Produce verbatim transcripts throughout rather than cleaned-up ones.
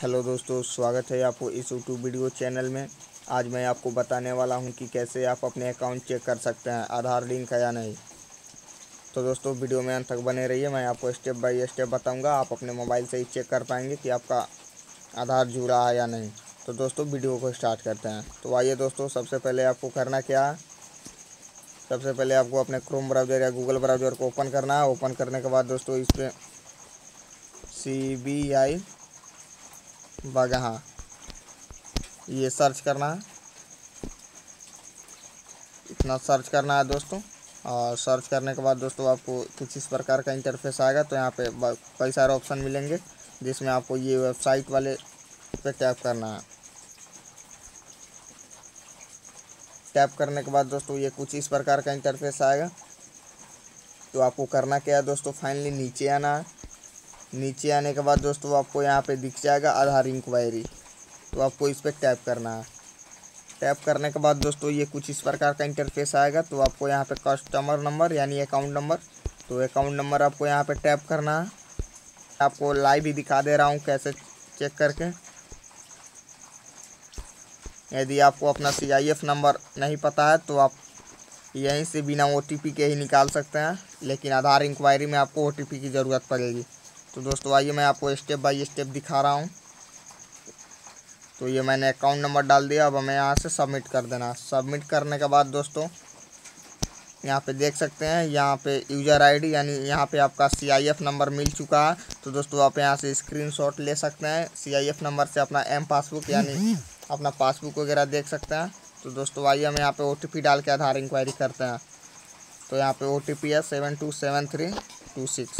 Hello दोस्तों, स्वागत है आपको इस यूट्यूब वीडियो चैनल में। आज मैं आपको बताने वाला हूं कि कैसे आप अपने अकाउंट चेक कर सकते हैं आधार लिंक है या नहीं। तो दोस्तों वीडियो में अंत तक बने रहिए, मैं आपको स्टेप बाय स्टेप बताऊंगा। आप अपने मोबाइल से ही चेक कर पाएंगे कि आपका आधार जुड़ा है या नहीं। तो दोस्तों वीडियो को स्टार्ट करते हैं। तो आइए दोस्तों, सबसे पहले आपको करना क्या है, सबसे पहले आपको अपने क्रोम ब्राउज़र या गूगल ब्राउज़र को ओपन करना है। ओपन करने के बाद दोस्तों इस पर सी बी आई बागहा ये सर्च करना है, इतना सर्च करना है दोस्तों। और सर्च करने के बाद दोस्तों आपको कुछ इस प्रकार का इंटरफेस आएगा। तो यहाँ पे कई सारे ऑप्शन मिलेंगे, जिसमें आपको ये वेबसाइट वाले पे टैप करना है। टैप करने के बाद दोस्तों ये कुछ इस प्रकार का इंटरफेस आएगा। तो आपको करना क्या है दोस्तों, फाइनली नीचे आना है। नीचे आने के बाद दोस्तों आपको यहाँ पे दिख जाएगा आधार इंक्वायरी। तो आपको इस पर टैप करना है। टैप करने के बाद दोस्तों ये कुछ इस प्रकार का इंटरफेस आएगा। तो आपको यहाँ पे कस्टमर नंबर यानी अकाउंट नंबर, तो अकाउंट नंबर आपको यहाँ पे टैप करना है। आपको लाइव ही दिखा दे रहा हूँ कैसे चेक करके। यदि आपको अपना सी आई एफ नंबर नहीं पता है तो आप यहीं से बिना ओ टी पी के ही निकाल सकते हैं, लेकिन आधार इंक्वायरी में आपको ओ टी पी की ज़रूरत पड़ेगी। तो दोस्तों आइए मैं आपको स्टेप बाय स्टेप दिखा रहा हूँ। तो ये मैंने अकाउंट नंबर डाल दिया। अब हमें यहाँ से सबमिट कर देना। सबमिट करने के बाद दोस्तों यहाँ पे देख सकते हैं, यहाँ पे यूज़र आईडी यानी यहाँ पे आपका सी आई एफ नंबर मिल चुका है। तो दोस्तों आप यहाँ से स्क्रीनशॉट ले सकते हैं। सी आई एफ नंबर से अपना एम पासबुक यानी अपना पासबुक वगैरह देख सकते हैं। तो दोस्तों आइए हम यहाँ पे ओ टी पी डाल के आधार इंक्वायरी करते हैं। तो यहाँ पे ओ टी पी है seven two seven three two six.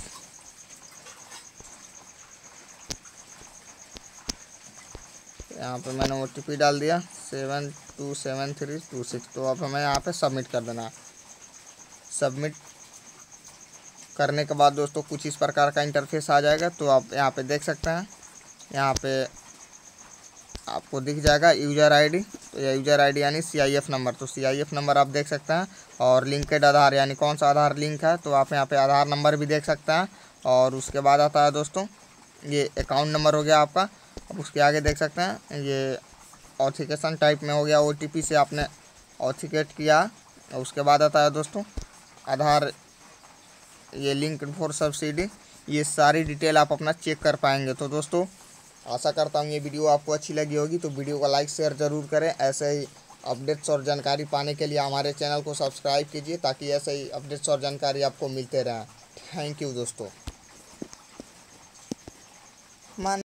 यहाँ पे मैंने ओ टी पी डाल दिया seven two seven three two six. तो अब हमें यहाँ पे सबमिट कर देना। सबमिट करने के बाद दोस्तों कुछ इस प्रकार का इंटरफेस आ जाएगा। तो आप यहाँ पे देख सकते हैं, यहाँ पे आपको दिख जाएगा यूज़र आईडी। तो यह यूज़र आईडी यानी सी आई एफ नंबर। तो सी आई एफ नंबर आप देख सकते हैं। और लिंकेड आधार यानी कौन सा आधार लिंक है, तो आप यहाँ पे आधार नंबर भी देख सकते हैं। और उसके बाद आता है दोस्तों ये अकाउंट नंबर हो गया आपका। अब उसके आगे देख सकते हैं ये ऑथेंटिकेशन टाइप में हो गया, ओ टी पी से आपने ऑथेंटिकेट किया। उसके बाद आता है दोस्तों आधार ये लिंक फॉर सब्सिडी। ये सारी डिटेल आप अपना चेक कर पाएंगे। तो दोस्तों आशा करता हूँ ये वीडियो आपको अच्छी लगी होगी। तो वीडियो को लाइक शेयर ज़रूर करें। ऐसे ही अपडेट्स और जानकारी पाने के लिए हमारे चैनल को सब्सक्राइब कीजिए, ताकि ऐसे ही अपडेट्स और जानकारी आपको मिलते रहें। थैंक यू दोस्तों। मान